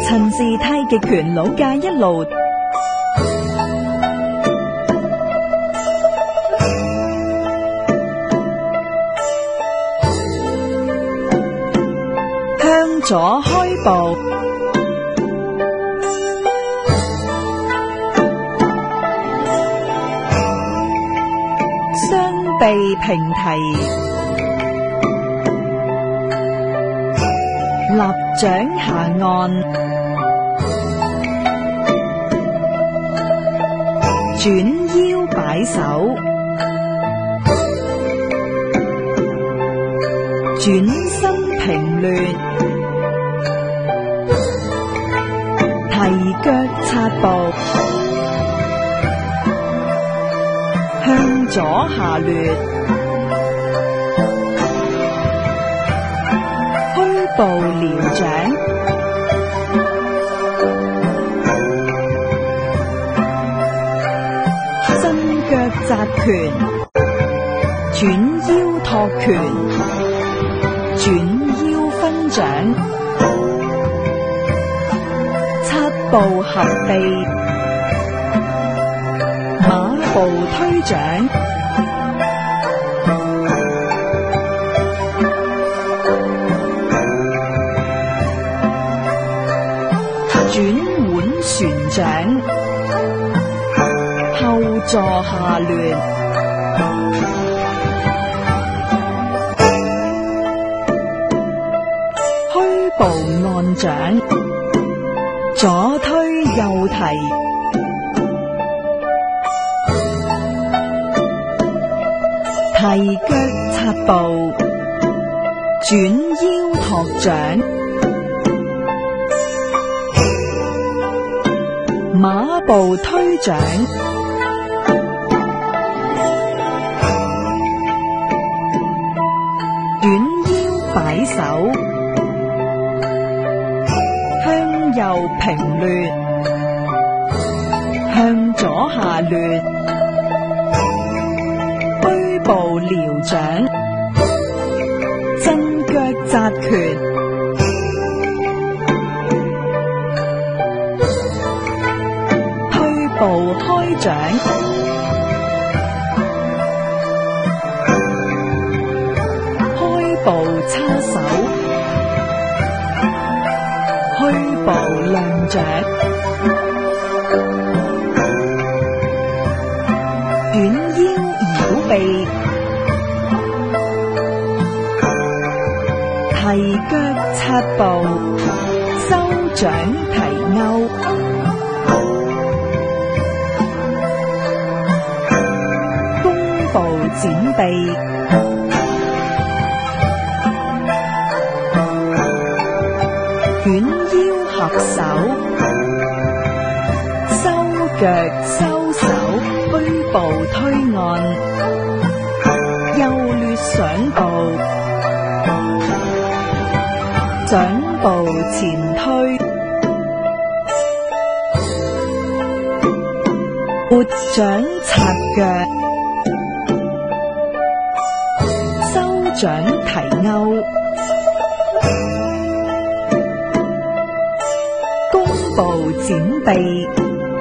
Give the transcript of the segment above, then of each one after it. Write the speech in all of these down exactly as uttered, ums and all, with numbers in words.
陳氏太極拳老界一路。向左開步，雙臂平提，立掌下按，轉腰擺手，轉身平掠，提腳擦步，向左下掠，虛步撩掌，伸腳扎拳，轉腰托拳，轉腰分掌，七步合臂，馬步推掌，轉腕旋掌，後坐下掠，虛步按掌，左推右提，提腳擦步，轉腰托掌，馬步推掌，轉腰擺手，向右平掠，向左下掠，虛步撩掌，伸腳扎拳，虛步開掌，開步叉手，虛步亮掌，轉腰繞臂，提腳擦步，收掌提勾，弓步展臂，捲腰合手，收腳收手，虛步推按，右掠上步，掌步前推，撥掌擦腳，收掌提勾，弓步展臂，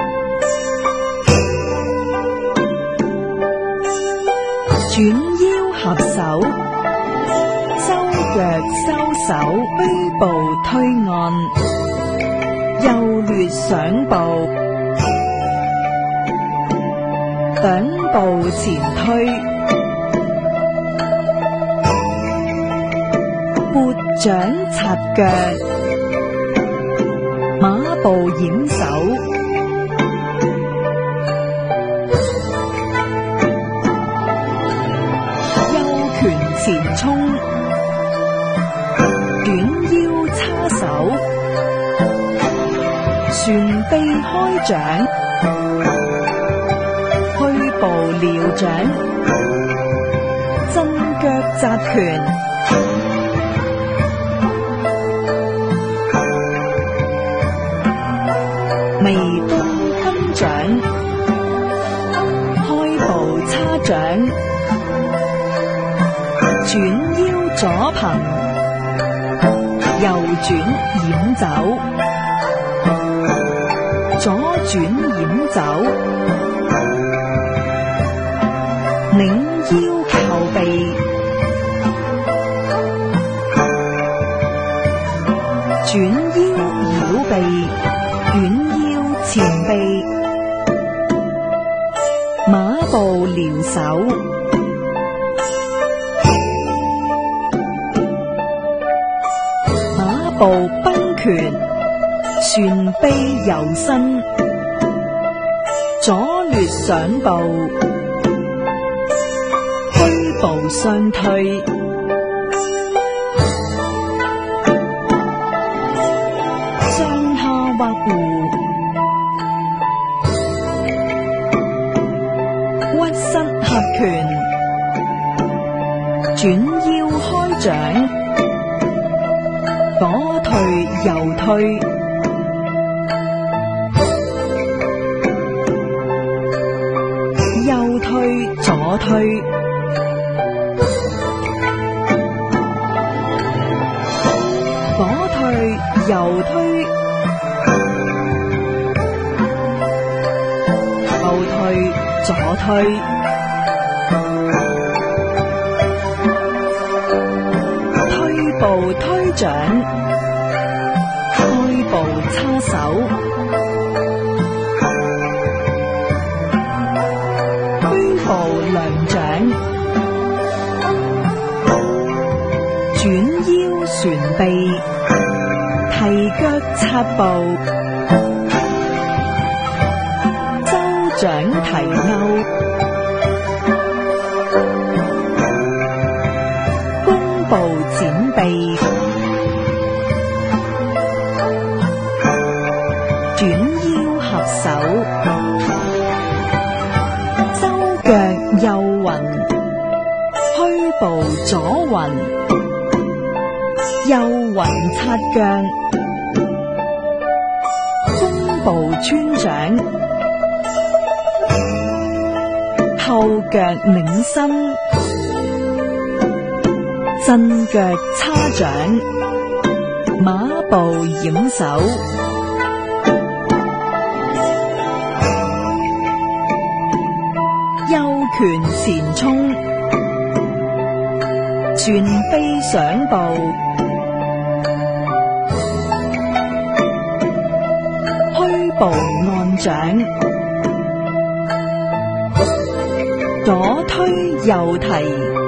轉腰合手，收腳收手，虛步推按，右掠上步，掌步前推，撥掌擦腳，馬步掩手，右拳前衝，捲腰叉手，旋臂開掌，虛步撩掌，伸腳扎拳，微弓分掌，開步叉掌，轉腰左憑，右轉掩走。 左轉掩走，擰腰靠臂，轉腰繞臂，捲腰前臂，馬步撩手，馬步崩拳，旋臂柔身，左掠上步，虛步相推，上下劃弧，屈膝合拳，轉腰開掌，左退右推，右推左推，左退右推，後退左推，推步推掌，開步叉手，虛步兩掌，轉腰旋臂，提腳插步，周掌提勾，弓步展臂，轉腰合手，周腳右雲，虛步左雲，右雲擦腳，弓步穿掌，後腳擰身，震腳叉掌，馬步掩手，右拳前衝，旋臂上步，虛步按掌，左推右提，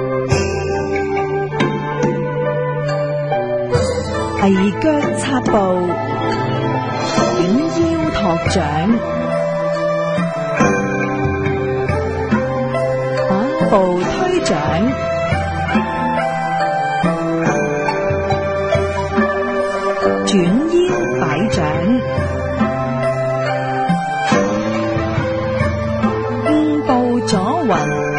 提腳插步，捲腰托掌，馬步推掌，轉腰擺掌，五步左雲，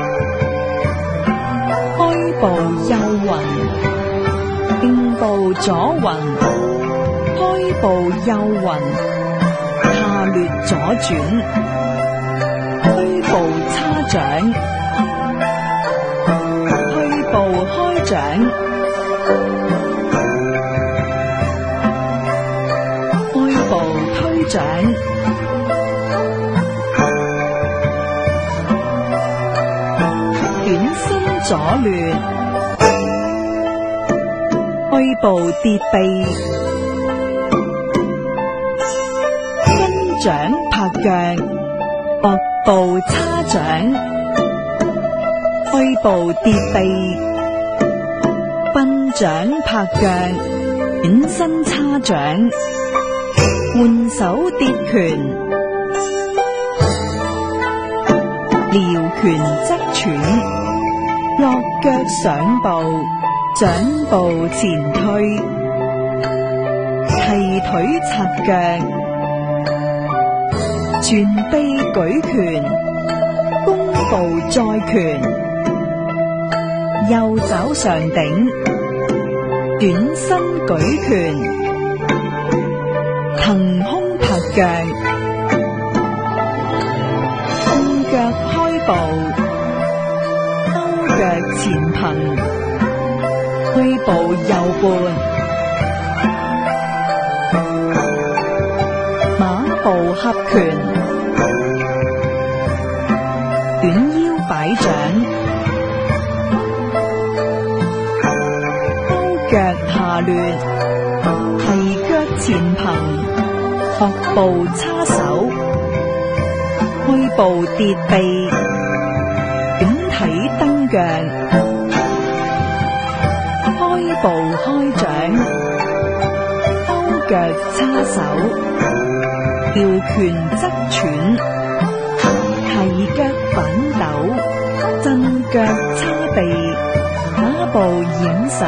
開步右雲，五步左雲，開步右雲，下掠左轉，虛步叉掌，虛步開掌，開步推掌，捲身左掠，虛步跌臂，伸掌拍腳，膊步叉掌，虛步跌臂，笨掌拍腳，捲身叉掌，換手跌拳，撩拳側踹，落腳上步，掌步前推，提腿擦腳，旋臂舉拳，弓步再拳，右肘上頂，短身舉拳，騰空拍腳，空腳開步，勾腳前騰，虛步右半， 合拳，短腰擺掌，勾腳下掠，提腳前憑，學步叉手，開步跌臂，捲體蹬腳，開步開掌，勾腳叉手，調拳側踹，提腳反斗，震腳叉臂，打步掩手，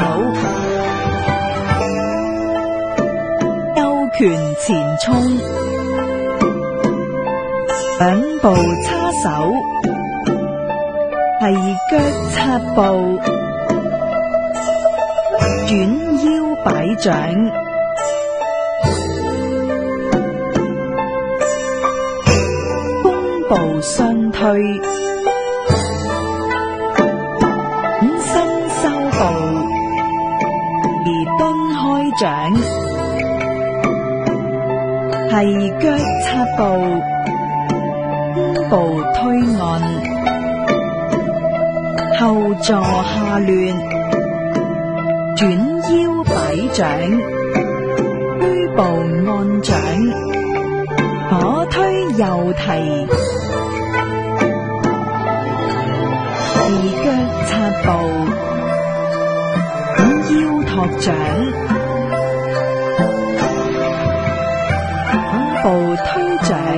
勾拳前衝，兩步叉手，提腳插步，轉腰擺掌，弓步相推，五身收步，而蹲開掌，提腳插步，弓步推按，後座下亂，轉腰擺掌，虛步按掌，左推右提，提腳插步，五腰托掌，馬步推掌，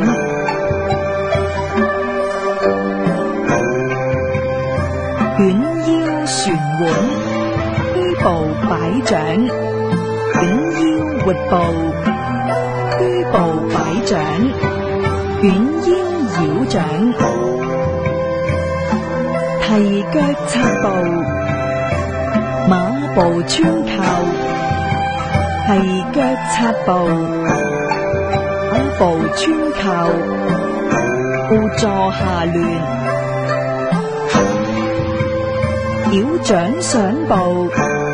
捲腰旋腕，虛步擺掌，捲腰活步，虛步擺掌，捲腰繞掌，提腳插步，馬步穿靠，提腳插步，馬步穿靠，後座下亂，繞掌上步，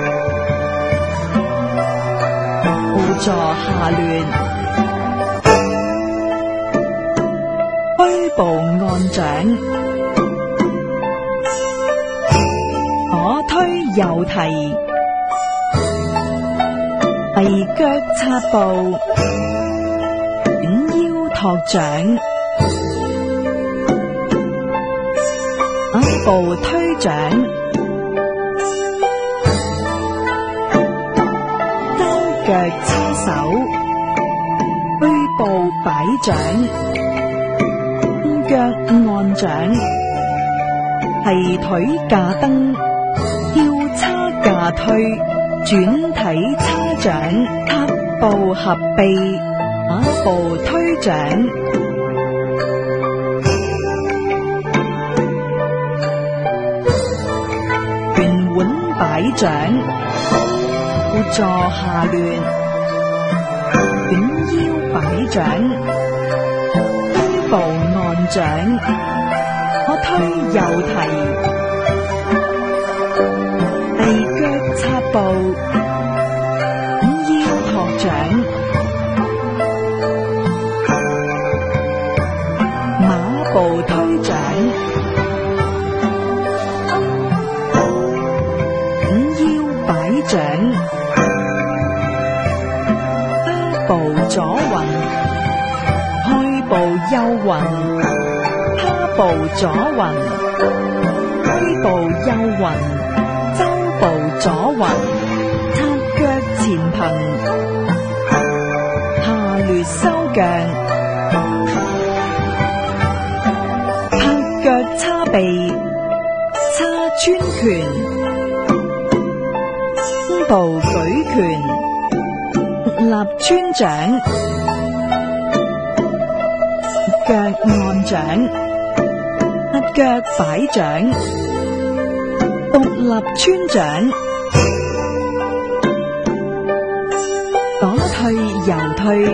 後座下亂，虛步按掌，左推右提，提腳插步，捲腰托掌，馬步推掌，腳叉手，虛步擺掌，腳按掌，提腿架蹬，腰叉架推，轉體叉掌，踏步合臂，馬步推掌，圓腕擺掌，後座下亂，捲腰擺掌，虛步按掌，左推右提，提腳插步，五腰托掌，馬步推掌，五腰擺掌，步左雲，開步右雲，他步左雲，開步右雲，周步左雲，擦腳前憑，下掠收腳，拍腳叉臂，叉穿拳，弓步舉拳，立穿掌，腳按掌，腳擺掌，獨立穿掌，左推右推，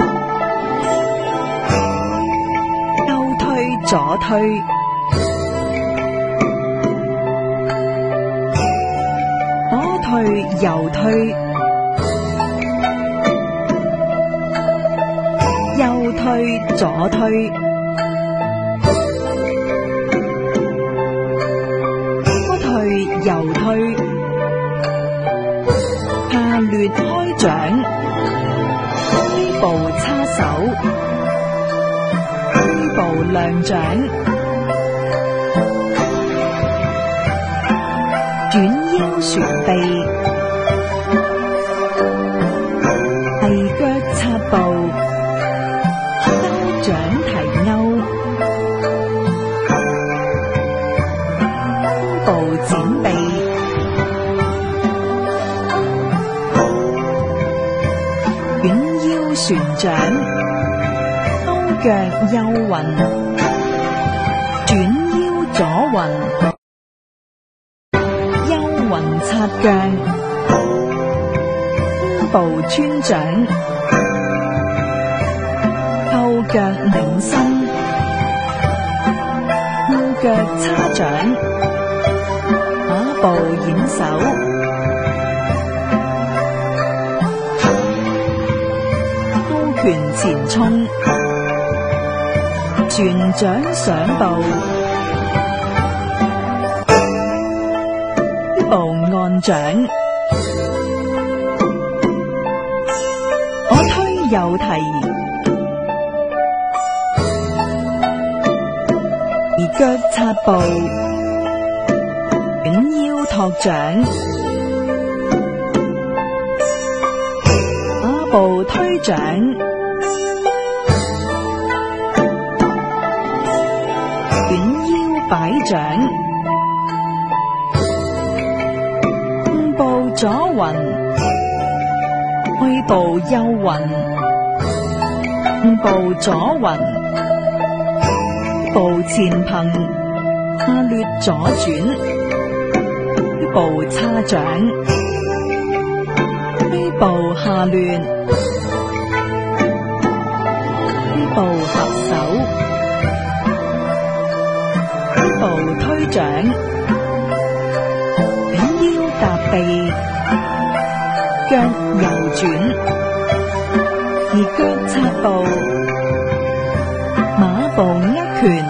右推左推，左推右推，右推推左推，左退右推，下掠開掌，飛步叉手，飛步亮掌，轉腰旋臂，遞腳插步，兜掌提勾，步展臂，捲腰旋掌，勾腳右雲，轉腰左雲，右雲擦腳，步穿掌，後腳擰身，後腳叉掌，馬步掩手，勾拳前衝，旋掌上步，步按掌，我推右提，而腳插步，捲腰托掌，馬步推掌，捲腰擺掌，五步左雲，揮步右雲，五步左雲，步前憑，下掠左轉，步叉掌，飛步下掠，飛步合手，飛步推掌，捲腰踏臂，腳右轉，而腳插步，馬步握拳，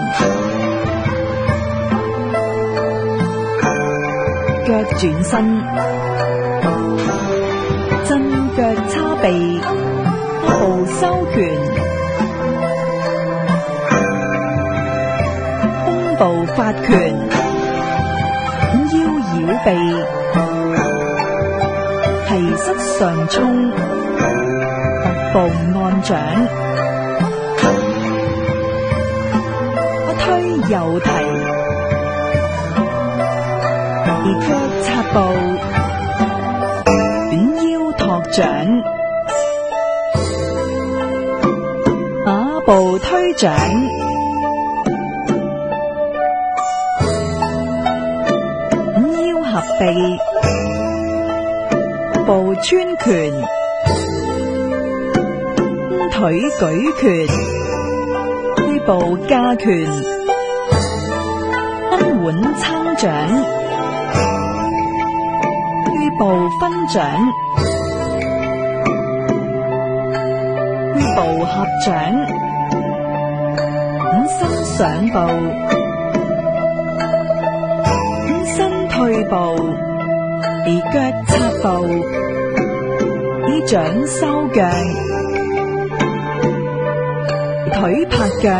腳轉身，震腳叉臂，步收拳，弓步發拳，腰繞臂，提膝上衝，步按掌，我推右提，而腳插步，捲腰托掌，馬步推掌，捲腰合臂，步穿拳，腿舉拳，飛步加拳，分腕撐掌，飛步分掌，飛步合掌，五身上步，五身退步，而腳插步，以掌收腳，腿拍腳，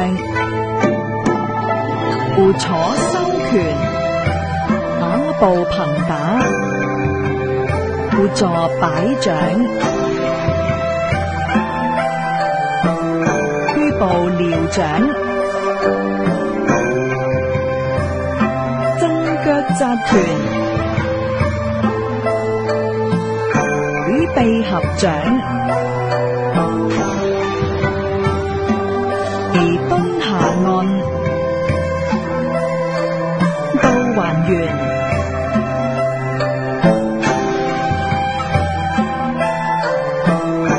互坐收拳，馬步憑打，互助擺掌，飛步撩掌，震腳扎拳，舉臂合掌，而蹲下按。